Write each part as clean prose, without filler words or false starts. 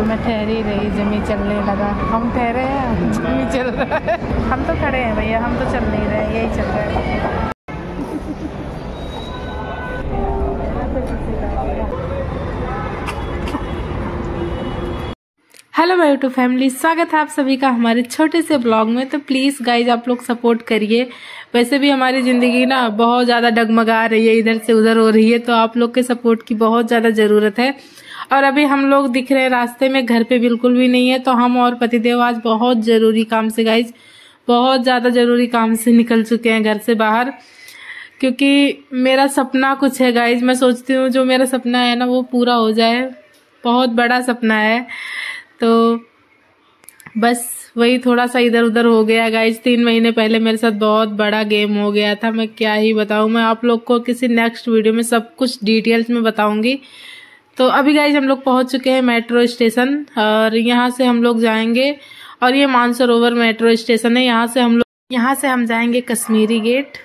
मैं ठहरी रही, जमी चलने लगा। हम ठहरे हैं, जमी चल रहा है। हम तो खड़े हैं भैया, हम तो चल नहीं रहे, यही चल रहा है। हेलो माय यूट्यूब फैमिली, स्वागत है आप सभी का हमारे छोटे से ब्लॉग में। तो प्लीज़ गाइज आप लोग सपोर्ट करिए। वैसे भी हमारी ज़िंदगी ना बहुत ज़्यादा डगमगा रही है, इधर से उधर हो रही है, तो आप लोग के सपोर्ट की बहुत ज़्यादा ज़रूरत है। और अभी हम लोग दिख रहे हैं रास्ते में, घर पे बिल्कुल भी नहीं है। तो हम और पतिदेव आज बहुत ज़रूरी काम से गाइज, बहुत ज़्यादा ज़रूरी काम से निकल चुके हैं घर से बाहर, क्योंकि मेरा सपना कुछ है गाइज। मैं सोचती हूँ जो मेरा सपना है ना वो पूरा हो जाए, बहुत बड़ा सपना है। तो बस वही थोड़ा सा इधर उधर हो गया गाइज। 3 महीने पहले मेरे साथ बहुत बड़ा गेम हो गया था, मैं क्या ही बताऊँ। मैं आप लोग को किसी नेक्स्ट वीडियो में सब कुछ डिटेल्स में बताऊंगी। तो अभी गाइज हम लोग पहुंच चुके हैं मेट्रो स्टेशन, और यहाँ से हम लोग जाएंगे, और ये मानसरोवर मेट्रो स्टेशन है। यहाँ से हम जाएंगे कश्मीरी गेट,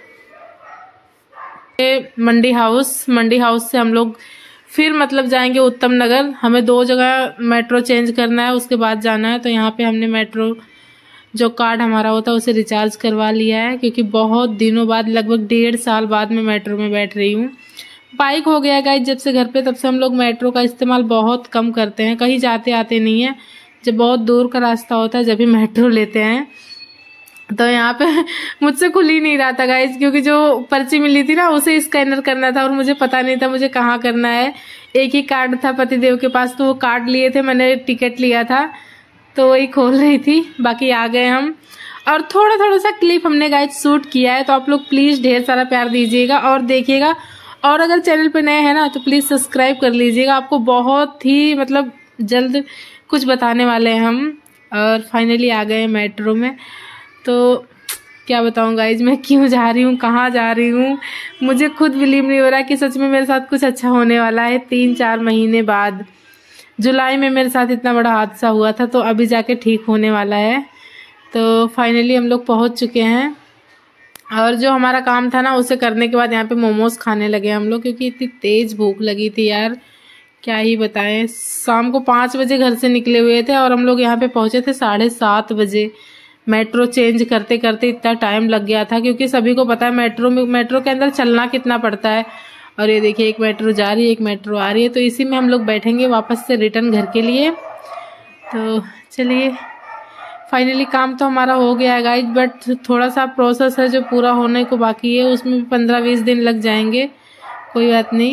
मंडी हाउस से हम लोग फिर मतलब जाएंगे उत्तम नगर। हमें 2 जगह मेट्रो चेंज करना है, उसके बाद जाना है। तो यहाँ पे हमने मेट्रो जो कार्ड हमारा होता है उसे रिचार्ज करवा लिया है, क्योंकि बहुत दिनों बाद, लगभग 1.5 साल बाद मैं मेट्रो में बैठ रही हूँ। बाइक हो गया गाइस जब से घर पे, तब से हम लोग मेट्रो का इस्तेमाल बहुत कम करते हैं, कहीं जाते आते नहीं है। जब बहुत दूर का रास्ता होता है जब भी मेट्रो लेते हैं। तो यहाँ पे मुझसे खुल ही नहीं रहा था गाइज, क्योंकि जो पर्ची मिली थी ना उसे स्कैनर करना था, और मुझे पता नहीं था मुझे कहाँ करना है। एक ही कार्ड था पतिदेव के पास, तो वो कार्ड लिए थे, मैंने टिकट लिया था, तो वही खोल रही थी। बाकी आ गए हम, और थोड़ा थोड़ा सा क्लिप हमने गाइज शूट किया है। तो आप लोग प्लीज ढेर सारा प्यार दीजिएगा और देखिएगा। और अगर चैनल पे नए हैं ना तो प्लीज सब्सक्राइब कर लीजिएगा। आपको बहुत ही मतलब जल्द कुछ बताने वाले हैं हम। और फाइनली आ गए मेट्रो में। तो क्या बताऊं गाइज, मैं क्यों जा रही हूँ, कहाँ जा रही हूँ, मुझे खुद बिलीव नहीं हो रहा कि सच में मेरे साथ कुछ अच्छा होने वाला है। 3-4 महीने बाद जुलाई में मेरे साथ इतना बड़ा हादसा हुआ था, तो अभी जाके ठीक होने वाला है। तो फाइनली हम लोग पहुँच चुके हैं, और जो हमारा काम था ना उसे करने के बाद यहाँ पे मोमोज खाने लगे हम लोग, क्योंकि इतनी तेज भूख लगी थी यार, क्या ही बताएं। शाम को 5 बजे घर से निकले हुए थे, और हम लोग यहाँ पे पहुँचे थे 7:30 बजे। मेट्रो चेंज करते करते इतना टाइम लग गया था, क्योंकि सभी को पता है मेट्रो के अंदर चलना कितना पड़ता है। और ये देखिए, एक मेट्रो जा रही है, एक मेट्रो आ रही है, तो इसी में हम लोग बैठेंगे वापस से रिटर्न घर के लिए। तो चलिए, फाइनली काम तो हमारा हो गया है गाइज, बट थोड़ा सा प्रोसेस है जो पूरा होने को बाकी है, उसमें भी 15-20 दिन लग जाएंगे, कोई बात नहीं।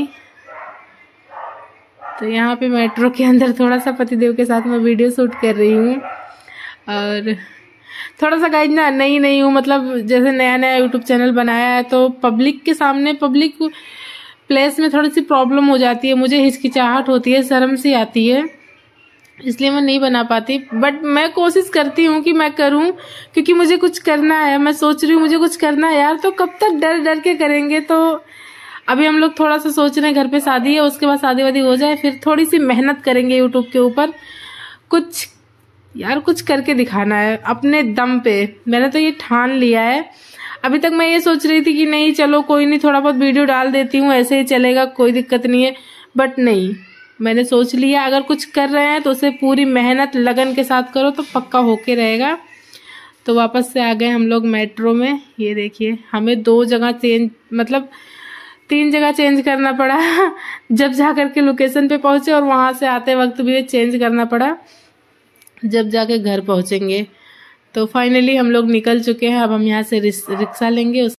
तो यहाँ पे मेट्रो के अंदर थोड़ा सा पतिदेव के साथ मैं वीडियो शूट कर रही हूँ। और थोड़ा सा गाइज ना नई हूँ, मतलब जैसे नया यूट्यूब चैनल बनाया है, तो पब्लिक के सामने, पब्लिक प्लेस में थोड़ी सी प्रॉब्लम हो जाती है, मुझे हिचकिचाहट होती है, शर्म सी आती है, इसलिए मैं नहीं बना पाती। बट मैं कोशिश करती हूँ कि मैं करूँ, क्योंकि मुझे कुछ करना है। मैं सोच रही हूँ मुझे कुछ करना है यार, तो कब तक डर डर के करेंगे। तो अभी हम लोग थोड़ा सा सोच रहे हैं, घर पे शादी है, उसके बाद शादी वादी हो जाए, फिर थोड़ी सी मेहनत करेंगे यूट्यूब के ऊपर। कुछ करके दिखाना है अपने दम पे। मैंने तो ये ठान लिया है। अभी तक मैं ये सोच रही थी कि नहीं चलो कोई नहीं, थोड़ा बहुत वीडियो डाल देती हूँ, ऐसे ही चलेगा, कोई दिक्कत नहीं है। बट नहीं, मैंने सोच लिया अगर कुछ कर रहे हैं तो उसे पूरी मेहनत लगन के साथ करो, तो पक्का होके रहेगा। तो वापस से आ गए हम लोग मेट्रो में। ये देखिए, हमें 2 जगह चेंज, मतलब 3 जगह चेंज करना पड़ा जब जा करके लोकेशन पे पहुंचे, और वहां से आते वक्त भी चेंज करना पड़ा जब जाके घर पहुंचेंगे। तो फाइनली हम लोग निकल चुके हैं। अब हम यहाँ से रिक्शा लेंगे।